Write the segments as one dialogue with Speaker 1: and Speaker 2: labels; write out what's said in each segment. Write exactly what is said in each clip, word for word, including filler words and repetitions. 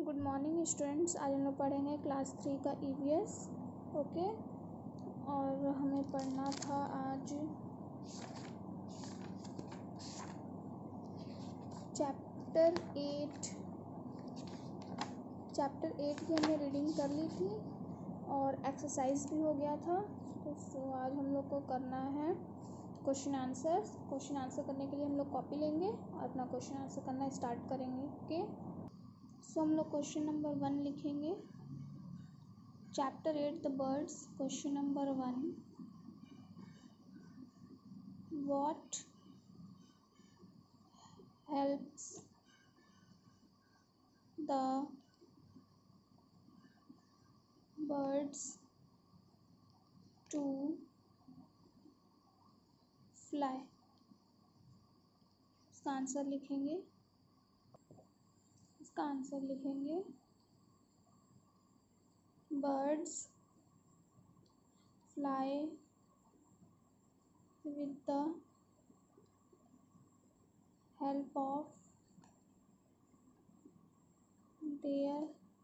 Speaker 1: Good morning students. आज हम लोग पढ़ेंगे क्लास थ्री का ई वी एस। ओके, और हमें पढ़ना था आज चैप्टर एट। चैप्टर एट की हमने रीडिंग कर ली थी और एक्सरसाइज भी हो गया था। तो सो आज हम लोग को करना है क्वेश्चन आंसर्स। क्वेश्चन आंसर करने के लिए हम लोग कॉपी लेंगे और अपना क्वेश्चन आंसर करना स्टार्ट करेंगे। ओके, सो हम लोग क्वेश्चन नंबर वन लिखेंगे। Chapter eight the birds. Question number one, what helps the birds to fly. इसका आंसर लिखेंगे इसका आंसर लिखेंगे birds fly with the help of their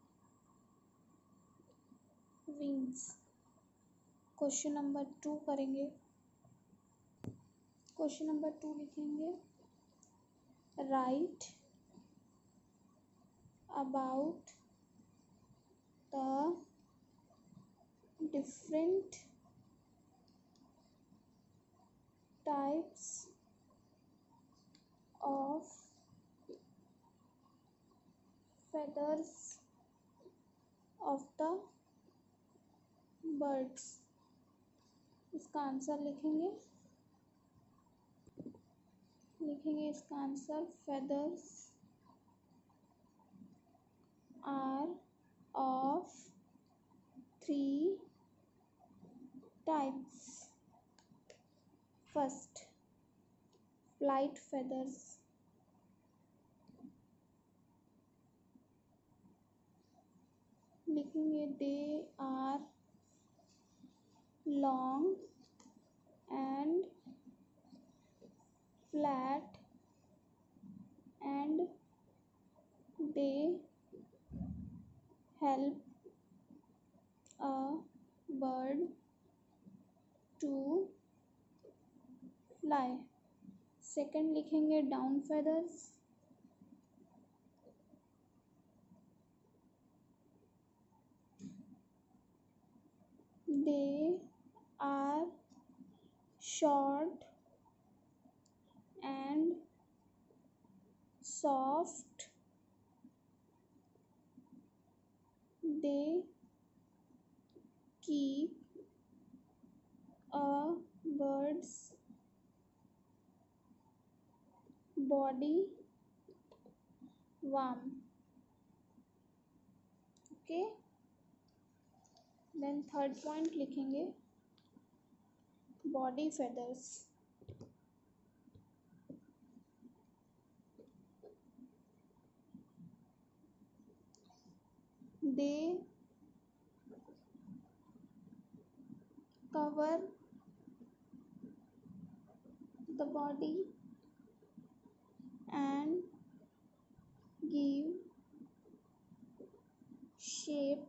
Speaker 1: wings। Question number two करेंगे। Question number two लिखेंगे, write about the different types of feathers of the birds। इसका answer लिखेंगे लिखेंगे इसका answer feathers are of three types। First, flight feathers. लिखेंगे they are long and flat and they help a bird to fly. Second लिखेंगे down feathers. They are short and soft. They keep a bird's body warm। Okay, then third point लिखेंगे body feathers. They cover the body and give shape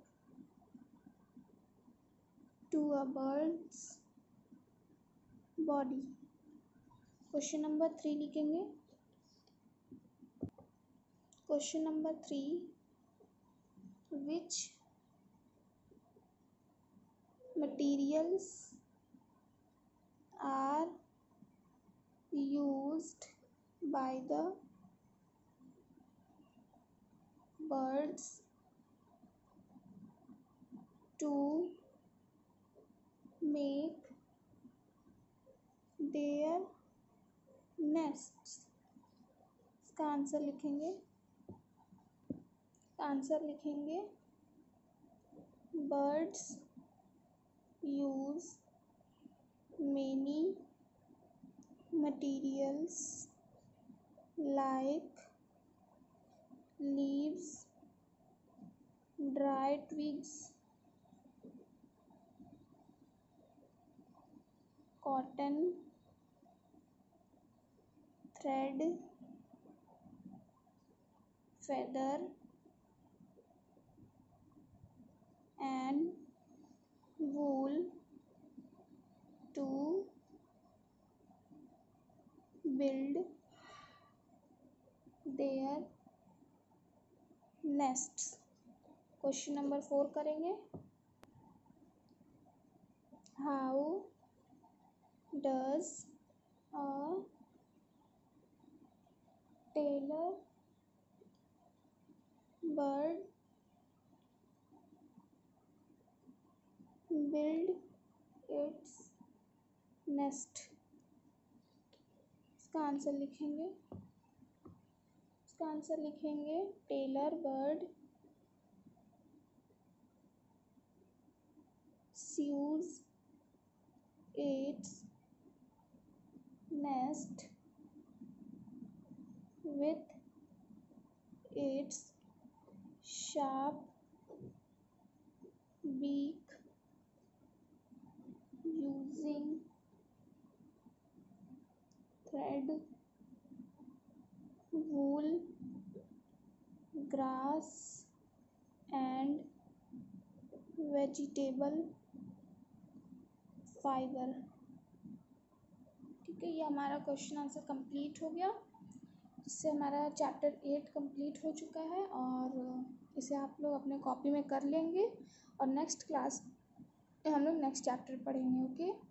Speaker 1: to a bird's body। Question number three लिखेंगे। Question number three, which materials are used by the birds to make their nests। इसका answer लिखेंगे answer लिखेंगे birds use many materials like leaves, dry twigs, cotton, thread, feather, build their nests. Question number four करेंगे. How does a tailor bird build its nest? इसका answer लिखेंगे. इसका answer लिखेंगे tailor bird sews its nest with its sharp beak using thread, wool, grass and vegetable fibre. ठीक है, ये हमारा question answer complete हो गया. इससे हमारा चैप्टर एट कंप्लीट हो चुका है और इसे आप लोग अपने कॉपी में कर लेंगे और नेक्स्ट क्लास हम लोग नेक्स्ट चैप्टर पढ़ेंगे. ओके.